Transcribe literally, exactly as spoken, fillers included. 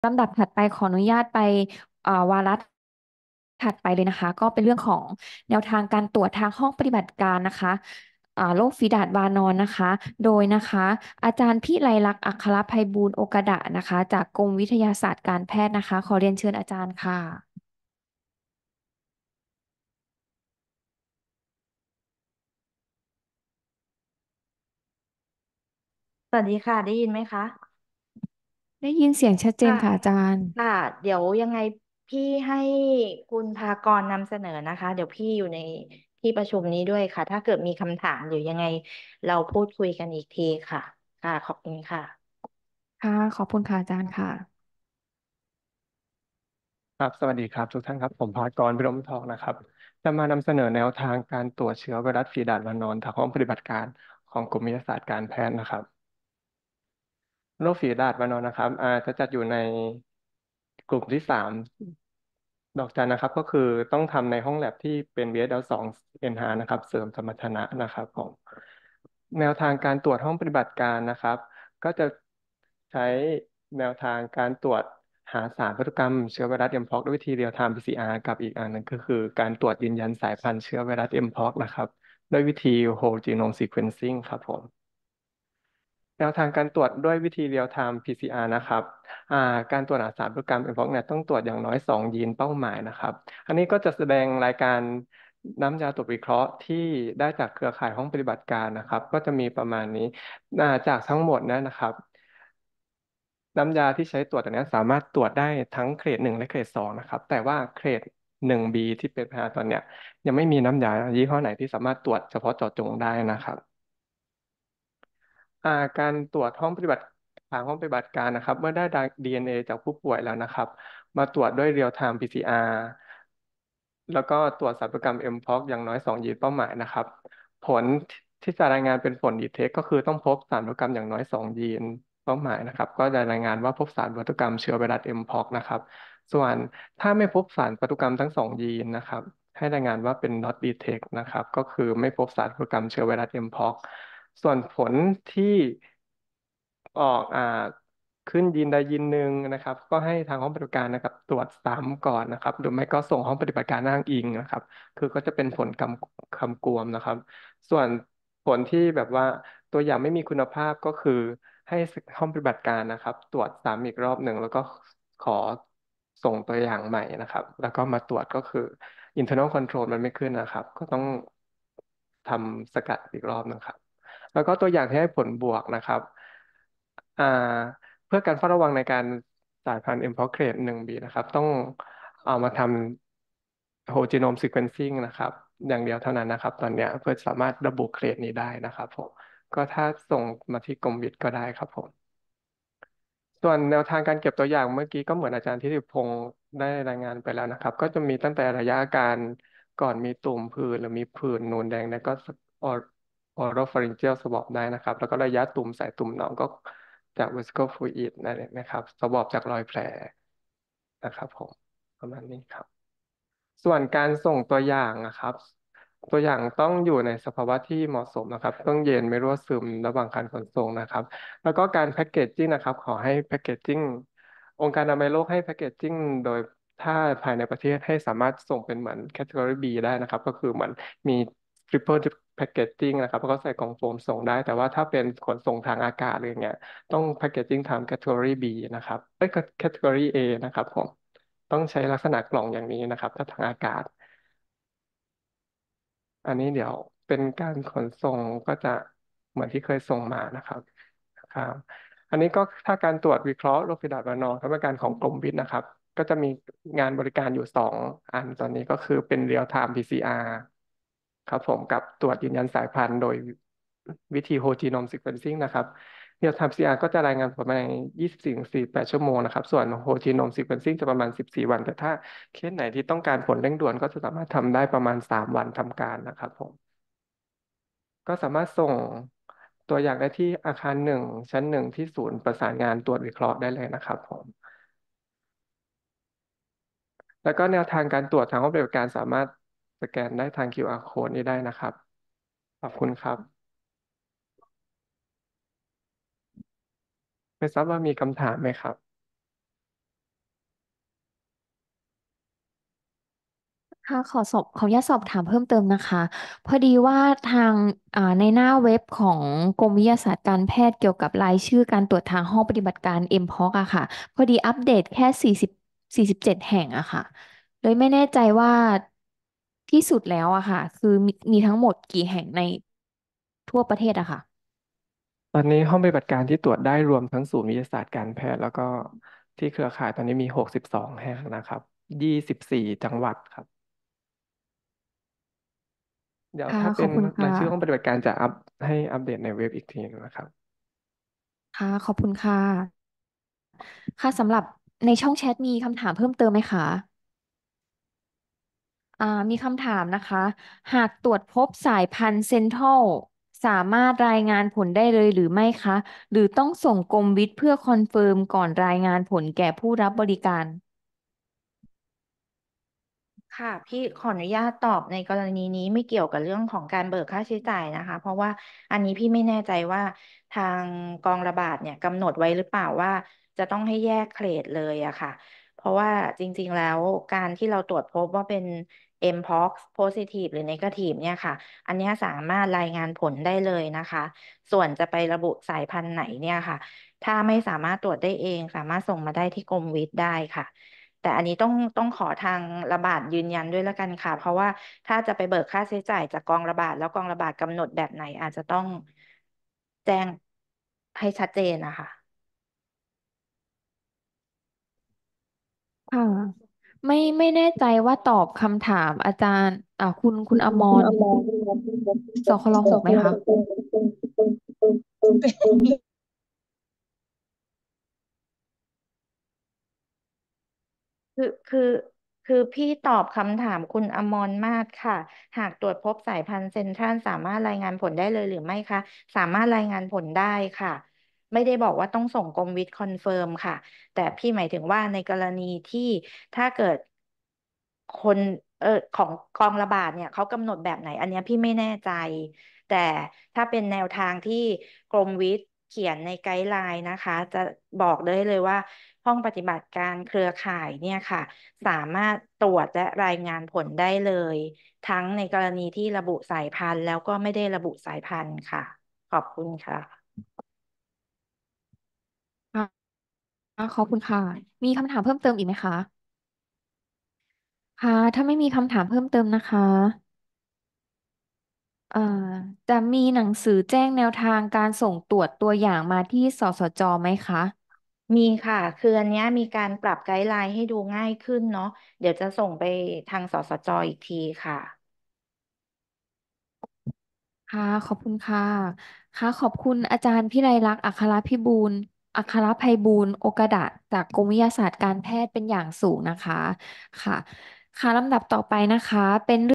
ลำดับถัดไปขออนุญาตไปเอ่อวาระถัดไปเลยนะคะก็เป็นเรื่องของแนวทางการตรวจทางห้องปฏิบัติการนะคะอ่าโรคฝีดาษวานอนนะคะโดยนะคะอาจารย์พิไลลักษณ์อัครไพบูลย์โอกาดะนะคะจากกรมวิทยาศาสตร์การแพทย์นะคะขอเรียนเชิญอาจารย์ค่ะสวัสดีค่ะได้ยินไหมคะได้ยินเสียงชัดเจนค่ะค่ะอาจารย์ค่ะเดี๋ยวยังไงพี่ให้คุณภากรนำเสนอนะคะเดี๋ยวพี่อยู่ในที่ประชุมนี้ด้วยค่ะถ้าเกิดมีคำถามเดี๋ยวยังไงเราพูดคุยกันอีกทีค่ะค่ะขอบคุณค่ะค่ะขอบคุณค่ะอาจารย์ค่ะครับสวัสดีครับทุกท่านครับผมภากรพิรมทองนะครับจะมานำเสนอแนวทางการตรวจเชื้อไวรัสฝีดาษวานอนทางห้องปฏิบัติการของกรมวิทยาศาสตร์การแพทย์นะครับ โรคฝีดาษวานอนนะครับอาจจะจัดอยู่ในกลุ่มที่สามดอกจันนะครับก็คือต้องทำในห้องแลบที่เป็น บี เอส แอล สอง Enhance นะครับเสริมสมรรถนะนะครับผมแนวทางการตรวจห้องปฏิบัติการนะครับก็จะใช้แนวทางการตรวจหาสารพันธุกรรมเชื้อไวรัส เอ็ม พี โอ ซี ด้วยวิธีเรียลไทม์ พี ซี อาร์ กับอีกอันหนึงก็คือการตรวจยืนยันสายพันธุ์เชื้อไวรัส เอ็ม พี โอ ซี นะครับด้วยวิธี Whole Genome Sequencing ครับผม แนวทางการตรวจด้วยวิธี Real Time พี ซี อาร์ นะครับอ่าการตรวจหาสารพันธุกรรม เอ็ม พี โอ ซี เนี่ยต้องตรวจอย่างน้อยสองยีนเป้าหมายนะครับอันนี้ก็จะแสดงรายการน้ำยาตรวจวิเคราะห์ที่ได้จากเครือข่ายห้องปฏิบัติการนะครับก็จะมีประมาณนี้อ่าจากทั้งหมดเนยนะครับน้ำยาที่ใช้ตรวจอันเนี้ยสามารถตรวจได้ทั้งเกรดหนึ่งและเกรดสองนะครับแต่ว่าเกรดหนึ่งบีที่เป็นพาตอนเนี้ยยังไม่มีน้ำยายี่ห้อไหนที่สามารถตรวจเฉพาะเจาะจงได้นะครับ อ่าการตรวจห้องปฏิบัติทางห้องปฏิบัติการนะครับเมื่อได้ ดี เอ็น เอ จากผู้ป่วยแล้วนะครับมาตรวจด้วย Real Time พี ซี อาร์ แล้วก็ตรวจสัพพกรรม เอ็ม พี โอ ซี อย่างน้อยสองยีนเป้าหมายนะครับผลที่จะรายงานเป็นผลดีเทคก็คือต้องพบสารพันธุกรรมอย่างน้อยสองยีนเป้าหมายนะครับก็จะรายงานว่าพบสารพันธุกรรมเชื้อไวรัส เอ็ม พี โอ ซี นะครับส่วนถ้าไม่พบสารพันธุกรรมทั้งสองยีนนะครับให้รายงานว่าเป็น not detect นะครับก็คือไม่พบสารพันธุกรรมเชื้อไวรัส เอ็ม พี โอ ซี ส่วนผลที่ออกอ่าขึ้นยีนใดยีนหนึ่งนะครับก็ให้ทางห้องปฏิบัติการนะครับตรวจซ้ำก่อนนะครับหรือไม่ก็ส่งห้องปฏิบัติการอ้างอิงนะครับคือก็จะเป็นผลกำคำกวมนะครับส่วนผลที่แบบว่าตัวอย่างไม่มีคุณภาพก็คือให้ห้องปฏิบัติการนะครับตรวจซ้ำอีกรอบหนึ่งแล้วก็ขอส่งตัวอย่างใหม่นะครับแล้วก็มาตรวจก็คือ internal control มันไม่ขึ้นนะครับก็ต้องทำสกัดอีกรอบหนึงครับ แล้วก็ตัวอย่างที่ให้ผลบวกนะครับอ่าเพื่อการเฝ้าระวังในการสายพันธุ์ M. pox เกรดหนึ่งบีนะครับต้องเอามาทำ whole genome sequencing นะครับอย่างเดียวเท่านั้นนะครับตอนเนี้ยเพื่อสามารถระบุเกรดนี้ได้นะครับผมก็ถ้าส่งมาที่กรมวิทย์ก็ได้ครับผม ส่วนแนวทางการเก็บตัวอย่างเมื่อกี้ก็เหมือนอาจารย์ทิติพงศ์ได้รายงานไปแล้วนะครับก็จะมีตั้งแต่ระยะอาการก่อนมีตุ่มผื่นหรือมีผื่นนูนแดงเนี่ยก็ออโรฟาริงเจียลสวอปได้นะครับแล้วก็ระยะตุ่มใสตุ่มหนองก็จาก vesical fluid นั่นเองนะครับสวอปจากรอยแผลนะครับผมประมาณนี้ครับ ส่วนการส่งตัวอย่างนะครับตัวอย่างต้องอยู่ในสภาวะที่เหมาะสมนะครับต้องเย็นไม่รั่วซึมระหว่างการขนส่งนะครับแล้วก็การแพ็กเกจจิ้งนะครับขอให้แพ็กเกจจิ้งองค์การอนามัยโลกให้แพ็กเกจจิ้งโดยถ้าภายในประเทศให้สามารถส่งเป็นเหมือนแคตตากรี B ได้นะครับก็คือเหมือนมี triple packaging นะครับแล้วก็ใส่กล่องโฟมส่งได้แต่ว่าถ้าเป็นขนส่งทางอากาศอะไรเงี้ยต้องแพ็กเกจจิ้งทำแคตตากรี B นะครับเอ้ยแคตตากรี A นะครับผม ต้องใช้ลักษณะกล่องอย่างนี้นะครับถ้าทางอากาศอันนี้เดี๋ยวเป็นการขนส่งก็จะเหมือนที่เคยส่งมานะครับครับอันนี้ก็ถ้าการตรวจวิเคราะห์โรคฝีดาษวานอนทำการของกรมวิทย์นะครับก็จะมีงานบริการอยู่สองอันตอนนี้ก็คือเป็น Real Time พี ซี อาร์ ครับผมกับตรวจยืนยันสายพันธุ์โดยวิธี Whole Genome Sequencing นะครับ Real Time พี ซี อาร์ ก็จะรายงานประมาณยี่สิบสี่ถึงสี่สิบแปดชั่วโมงนะครับส่วน Whole Genome Sequencing จะประมาณสิบสี่วันแต่ถ้าเคสไหนที่ต้องการผลเร่งด่วนก็จะสามารถทำได้ประมาณสามวันทำการนะครับผมก็สามารถส่งตัวอย่างได้ที่อาคารหนึ่งชั้นหนึ่งที่ศูนย์ประสานงานตรวจวิเคราะห์ได้เลยนะครับผมแล้วก็แนวทางการตรวจทางห้องปฏิบัติการสามารถสแกนได้ทาง คิว อาร์ code นี้ได้นะครับขอบคุณครับไม่ทราบว่ามีคำถามไหมครับค่ะขอสอบขออนุญาตสอบถามเพิ่มเติมนะคะพอดีว่าทางอ่าในหน้าเว็บของกรมวิทยาศาสตร์การแพทย์เกี่ยวกับรายชื่อการตรวจทางห้องปฏิบัติการ เอ็ม พี โอ ซี อะค่ะพอดีอัปเดตแค่สี่สิบสี่สิบเจ็ดแห่งอะค่ะเลยไม่แน่ใจว่าที่สุดแล้วอะค่ะคือมีมีทั้งหมดกี่แห่งในทั่วประเทศอะค่ะตอนนี้ห้องปฏิบัติการที่ตรวจได้รวมทั้งศูนย์วิทยาศาสตร์การแพทย์แล้วก็ที่เครือข่ายตอนนี้มีหกสิบสองแห่งนะครับยี่สิบสี่จังหวัดครับเดี๋ยวค่ะถ้าเป็นขอบคุณราค่ะยชื่อห้องปฏิบัติการจะอัพให้อัปเดตในเว็บอีกทีนึงนะครับค่ะขอบคุณค่ะค่ะสำหรับในช่องแชทมีคำถามเพิ่มเติมไหมคะ อ่ามีคำถามนะคะ หากตรวจพบสายพันธุ์เซนทรัลสามารถรายงานผลได้เลยหรือไม่คะ หรือต้องส่งกรมวิทย์เพื่อคอนเฟิร์มก่อนรายงานผลแก่ผู้รับบริการค่ะพี่ขออนุญาตตอบในกรณีนี้ไม่เกี่ยวกับเรื่องของการเบิกค่าใช้จ่ายนะคะเพราะว่าอันนี้พี่ไม่แน่ใจว่าทางกองระบาดเนี่ยกำหนดไว้หรือเปล่าว่าจะต้องให้แยกเกรดเลยอะค่ะเพราะว่าจริงๆแล้วการที่เราตรวจพบว่าเป็น เอ็ม พี โอ เอ็क्س positive หรือ negative เนี่ยค่ะอันเนี้ยสามารถรายงานผลได้เลยนะคะส่วนจะไประบุสายพันธุ์ไหนเนี่ยค่ะถ้าไม่สามารถตรวจได้เองสามารถส่งมาได้ที่กรมวิทย์ได้ค่ะ แต่อันนี้ต้องต้องขอทางระบาดยืนยันด้วยแล้วกันค่ะเพราะว่าถ้าจะไปเบิกค่าใช้จ่ายจากกองระบาดแล้วกองระบาดกำหนดแบบไหนอาจจะต้องแจ้งให้ชัดเจนนะคะค่ะไม่ไม่แน่ใจว่าตอบคำถามอาจารย์อ่าคุณคุณอมรสคลหกไหมคะคือคือคือพี่ตอบคำถามคุณอมรมาศค่ะหากตรวจพบสายพันธุ์เซ็นทรัลสามารถรายงานผลได้เลยหรือไม่คะสามารถรายงานผลได้ค่ะไม่ได้บอกว่าต้องส่งกรมวิทย์คอนเฟิร์มค่ะแต่พี่หมายถึงว่าในกรณีที่ถ้าเกิดคนเออของกองระบาดเนี่ยเขากำหนดแบบไหนอันเนี้ยพี่ไม่แน่ใจแต่ถ้าเป็นแนวทางที่กรมวิทย์เขียนในไกด์ไลน์นะคะจะบอกได้เลยว่าห้องปฏิบัติการเครือข่ายเนี่ยค่ะสามารถตรวจและรายงานผลได้เลยทั้งในกรณีที่ระบุสายพันธุ์แล้วก็ไม่ได้ระบุสายพันธุ์ค่ะขอบคุณค่ะค่ะขอบคุณค่ะมีคำถามเพิ่มเติมอีกไหมคะค่ะถ้าไม่มีคำถามเพิ่มเติมนะคะ เอ่อจะมีหนังสือแจ้งแนวทางการส่งตรวจตัวอย่างมาที่สสจไหมคะมีค่ะคืออันเนี้ยมีการปรับไกด์ไลน์ให้ดูง่ายขึ้นเนาะเดี๋ยวจะส่งไปทางสสจอีกทีค่ะค่ะขอบคุณค่ะค่ะขอบคุณอาจารย์พิไลลักษณ์อัครพิบูลย์อัครไพบูลย์โอกาดะจากกรมวิทยาศาสตร์การแพทย์เป็นอย่างสูงนะคะค่ะค่ะลำดับต่อไปนะคะเป็น